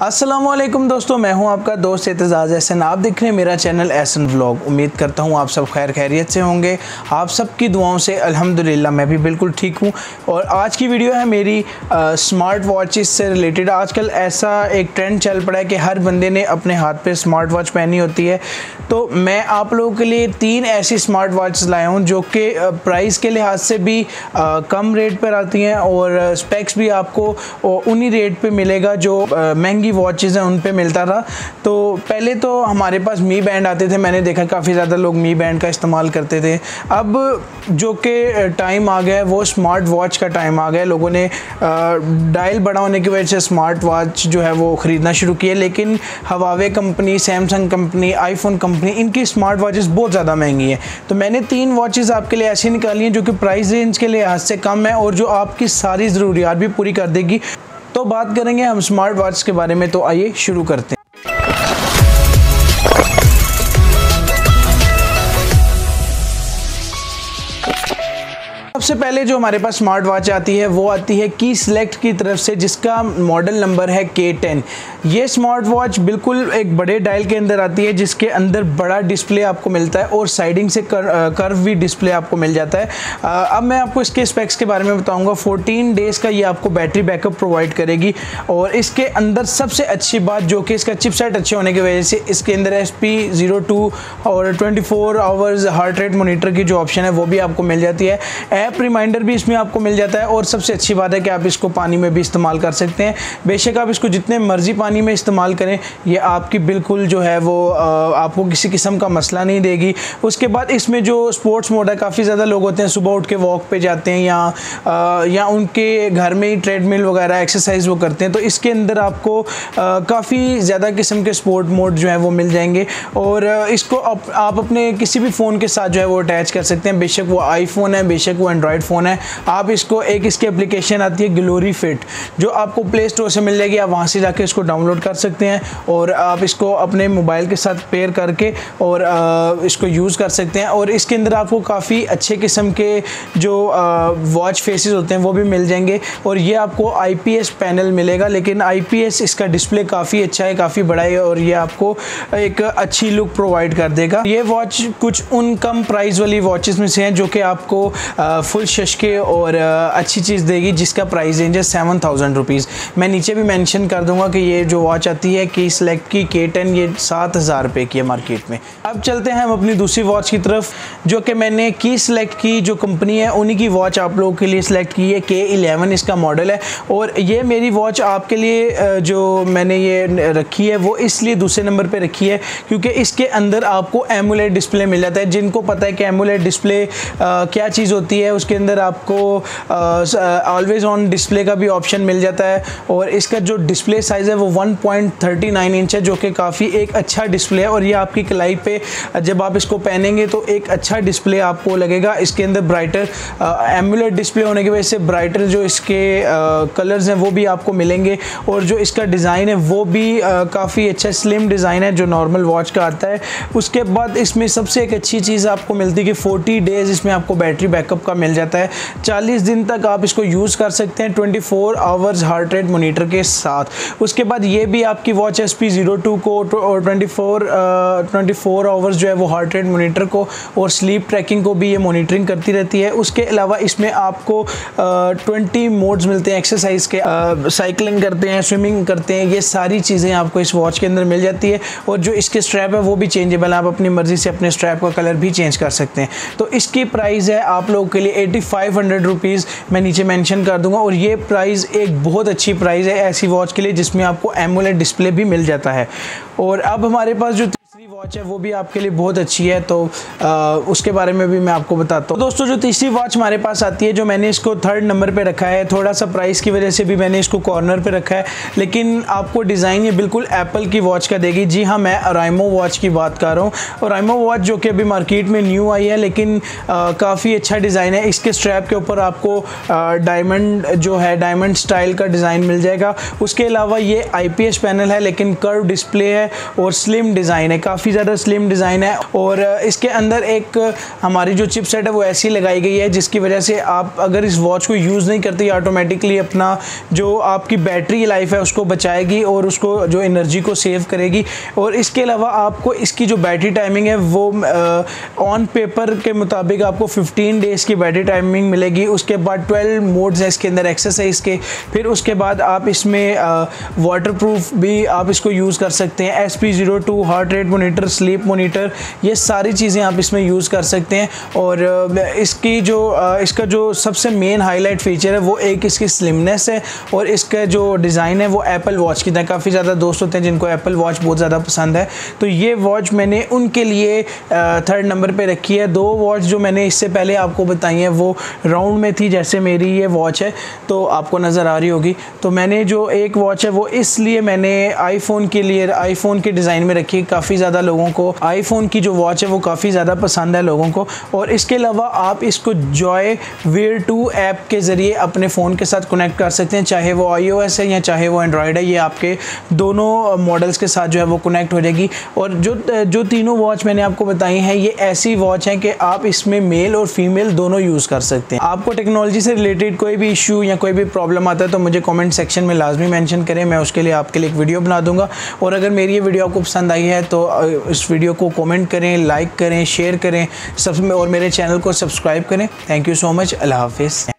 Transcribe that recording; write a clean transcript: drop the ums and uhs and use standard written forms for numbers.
अस्सलामुअलैकुम दोस्तों, मैं हूं आपका दोस्त एतजाज़ एहसन। आप देख रहे हैं मेरा चैनल एहसन व्लॉग। उम्मीद करता हूं आप सब खैर खैरियत से होंगे। आप सबकी दुआओं से अल्हम्दुलिल्लाह मैं भी बिल्कुल ठीक हूं। और आज की वीडियो है मेरी स्मार्ट वॉचेस से रिलेटेड। आजकल ऐसा एक ट्रेंड चल पड़ा है कि हर बंदे ने अपने हाथ पे स्मार्ट वॉच पहनी होती है। तो मैं आप लोगों के लिए 3 ऐसी स्मार्ट वॉचेस लाया हूँ जो कि प्राइस के लिहाज से भी कम रेट पर आती हैं और स्पेक्स भी आपको उन्हीं रेट पे मिलेगा जो महंगी वॉचेस हैं उन पे मिलता था। तो पहले तो हमारे पास मी बैंड आते थे, मैंने देखा काफ़ी ज़्यादा लोग मी बैंड का इस्तेमाल करते थे। अब जो कि टाइम आ गया है वो स्मार्ट वॉच का टाइम आ गया। लोगों ने डायल बड़ा होने की वजह से स्मार्ट वॉच जो है वो ख़रीदना शुरू की है, लेकिन Huawei company, Samsung company, iPhone company, इनकी स्मार्ट वॉचेस बहुत ज़्यादा महंगी है। तो मैंने 3 वॉचेस आपके लिए ऐसी निकाली हैं जो कि प्राइस रेंज के लिहाज से कम है और जो आपकी सारी ज़रूरियात भी पूरी कर देगी। तो बात करेंगे हम स्मार्ट वॉच के बारे में, तो आइए शुरू करते हैं। सबसे पहले जो हमारे पास स्मार्ट वॉच आती है वो आती है की सिलेक्ट की तरफ से, जिसका मॉडल नंबर है K10। ये स्मार्ट वॉच बिल्कुल एक बड़े डायल के अंदर आती है जिसके अंदर बड़ा डिस्प्ले आपको मिलता है और साइडिंग से कर्व भी डिस्प्ले आपको मिल जाता है। अब मैं आपको इसके स्पेक्स के बारे में बताऊंगा। 14 डेज़ का ये आपको बैटरी बैकअप प्रोवाइड करेगी और इसके अंदर सबसे अच्छी बात जो कि इसका चिपसेट अच्छे होने की वजह से इसके अंदर SP02 और 24 आवर्स हार्ट रेट मोनीटर की जो ऑप्शन है वो भी आपको मिल जाती है। ऐप रिमाइंडर भी इसमें आपको मिल जाता है और सबसे अच्छी बात है कि आप इसको पानी में भी इस्तेमाल कर सकते हैं। बेशक आप इसको जितने मर्जी पानी में इस्तेमाल करें, ये आपकी बिल्कुल जो है वो आपको किसी किस्म का मसला नहीं देगी। उसके बाद इसमें जो स्पोर्ट्स मोड है, काफ़ी ज़्यादा लोग होते हैं सुबह उठ के वॉक पे जाते हैं या उनके घर में ही ट्रेडमिल वगैरह एक्सरसाइज वो करते हैं, तो इसके अंदर आपको काफ़ी ज़्यादा किस्म के स्पोर्ट मोड जो है वो मिल जाएंगे और इसको आप अपने किसी भी फ़ोन के साथ जो है वो अटैच कर सकते हैं। बेशक वो आईफोन है, बेशक वो एंड्रॉयड फ़ोन है। आप इसको इसकी एप्लीकेशन आती है ग्लोरी फिट, जो आपको प्ले स्टोर से मिल जाएगी। आप वहाँ से जाके इसको डाउनलोड कर सकते हैं और आप इसको अपने मोबाइल के साथ पेयर करके और इसको यूज़ कर सकते हैं। और इसके अंदर आपको काफ़ी अच्छे किस्म के जो वॉच फेसेस होते हैं वो भी मिल जाएंगे और ये आपको IPS पैनल मिलेगा, लेकिन IPS इसका डिस्प्ले काफ़ी अच्छा है, काफ़ी बड़ा है और ये आपको एक अच्छी लुक प्रोवाइड कर देगा। ये वॉच कुछ उन कम प्राइस वाली वॉचेस में से हैं जो कि आपको फुल शशके और अच्छी चीज़ देगी, जिसका प्राइस रेंज है 7000 रुपीज़। मैं नीचे भी मेंशन कर दूंगा कि ये जो वॉच आती है की सिलेक्ट की K10, ये 7000 रुपये की है मार्केट में। अब चलते हैं हम अपनी दूसरी वॉच की तरफ, जो कि मैंने की सिलेक्ट की जो कंपनी है उन्हीं की वॉच आप लोगों के लिए सिलेक्ट की है। K11 इसका मॉडल है और ये मेरी वॉच आपके लिए जो मैंने ये रखी है वो इसलिए दूसरे नंबर पर रखी है क्योंकि इसके अंदर आपको एमुलेट डिस्प्ले मिल जाता है। जिनको पता है कि एमुलेट डिस्प्ले क्या चीज़ होती है, उसके अंदर आपको ऑलवेज ऑन डिस्प्ले का भी ऑप्शन मिल जाता है और इसका जो डिस्प्ले साइज़ है वो 1.39 इंच है, जो कि काफ़ी एक अच्छा डिस्प्ले है। और ये आपकी कलाई पे जब आप इसको पहनेंगे तो एक अच्छा डिस्प्ले आपको लगेगा। इसके अंदर ब्राइटर एमुलेट डिस्प्ले होने की वजह से ब्राइटर जो इसके कलर्स हैं वो भी आपको मिलेंगे और जो इसका डिज़ाइन है वो भी काफ़ी अच्छा स्लिम डिज़ाइन है जो नॉर्मल वॉच का आता है। उसके बाद इसमें सबसे एक अच्छी चीज़ आपको मिलती है कि 40 डेज़ इसमें आपको बैटरी बैकअप का मिल जाता है। 40 दिन तक आप इसको यूज़ कर सकते हैं 24 आवर्स हार्ट रेट मोनीटर के साथ। उसके बाद ये भी आपकी वॉच SP02 को और 24 आवर्स जो है वो हार्ट रेट मोनीटर को और स्लीप ट्रैकिंग को भी ये मॉनिटरिंग करती रहती है। उसके अलावा इसमें आपको 20 मोड्स मिलते हैं एक्सरसाइज के, साइकिलिंग करते हैं, स्विमिंग करते हैं, ये सारी चीज़ें आपको इस वॉच के अंदर मिल जाती है। और जो इसके स्ट्रैप है वो भी चेंजेबल है, आप अपनी मर्ज़ी से अपने स्ट्रैप का कलर भी चेंज कर सकते हैं। तो इसकी प्राइस है आप लोगों के लिए 8500 रुपीज़, मैं नीचे मेंशन कर दूंगा। और ये प्राइस एक बहुत अच्छी प्राइस है ऐसी वॉच के लिए जिसमें आपको एमुलेट डिस्प्ले भी मिल जाता है। और अब हमारे पास जो तीसरी वॉच है वो भी आपके लिए बहुत अच्छी है, तो उसके बारे में भी मैं आपको बताता हूँ। दोस्तों जो तीसरी वॉच हमारे पास आती है, जो मैंने इसको 3rd नंबर पे रखा है, थोड़ा सा प्राइस की वजह से भी मैंने इसको कॉर्नर पे रखा है, लेकिन आपको डिज़ाइन ये बिल्कुल एप्पल की वॉच का देगी। जी हाँ, मैं Oraimo वॉच की बात कर रहा हूँ। Oraimo वॉच जो कि अभी मार्केट में न्यू आई है, लेकिन काफ़ी अच्छा डिज़ाइन है। इसके स्ट्रैप के ऊपर आपको डायमंड जो है डायमंड स्टाइल का डिज़ाइन मिल जाएगा। उसके अलावा ये IPS पैनल है लेकिन कर्व डिस्प्ले है और स्लिम डिज़ाइन है, काफ़ी काफ़ी ज़्यादा स्लिम डिज़ाइन है और इसके अंदर एक हमारी जो चिपसेट है वो ऐसी लगाई गई है जिसकी वजह से आप अगर इस वॉच को यूज़ नहीं करते, ऑटोमेटिकली अपना जो आपकी बैटरी लाइफ है उसको बचाएगी और उसको जो एनर्जी को सेव करेगी। और इसके अलावा आपको इसकी जो बैटरी टाइमिंग है वो ऑन पेपर के मुताबिक आपको 15 डेज़ की बैटरी टाइमिंग मिलेगी। उसके बाद 12 मोड्स है इसके अंदर एक्सरसाइज के। फिर उसके बाद आप इसमें वाटरप्रूफ भी आप इसको यूज़ कर सकते हैं। SP02 heart rate monitor, sleep monitor, ये सारी चीज़ें आप इसमें यूज़ कर सकते हैं। और इसका जो सबसे मेन हाईलाइट फीचर है वो एक इसकी स्लिमनेस है और इसका जो डिज़ाइन है वो एप्पल वॉच की तरह। काफ़ी ज़्यादा दोस्त होते हैं जिनको एप्पल वॉच बहुत ज़्यादा पसंद है, तो ये वॉच मैंने उनके लिए 3rd नंबर पे रखी है। 2 वॉच जो मैंने इससे पहले आपको बताई हैं वो राउंड में थी, जैसे मेरी ये वॉच है तो आपको नज़र आ रही होगी। तो मैंने जो एक वॉच है वो इसलिए मैंने आईफोन के लिए, आईफोन के डिज़ाइन में रखी है। काफ़ी ज़्यादा लोगों को आईफोन की जो वॉच है वो काफ़ी ज़्यादा पसंद है लोगों को। और इसके अलावा आप इसको जॉय वेयर 2 ऐप के ज़रिए अपने फ़ोन के साथ कनेक्ट कर सकते हैं, चाहे वो iOS है या चाहे वो एंड्रॉयड है। ये आपके दोनों मॉडल्स के साथ जो है वो कनेक्ट हो जाएगी। और जो तीनों वॉच मैंने आपको बताई हैं ये ऐसी वॉच हैं कि आप इसमें मेल और फीमेल दोनों यूज़ कर सकते हैं। आपको टेक्नोलॉजी से रिलेटेड कोई भी इशू या कोई भी प्रॉब्लम आता है तो मुझे कमेंट सेक्शन में लाजमी मेंशन करें, मैं उसके लिए आपके लिए एक वीडियो बना दूंगा। और अगर मेरी ये वीडियो आपको पसंद आई है तो इस वीडियो को कमेंट करें, लाइक करें, शेयर करें, और मेरे चैनल को सब्सक्राइब करें। Thank you so much. Allah हाफिज़।